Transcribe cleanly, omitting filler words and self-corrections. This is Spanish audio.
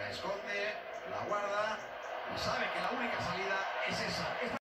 la esconde, la guarda y sabe que la única salida es esa.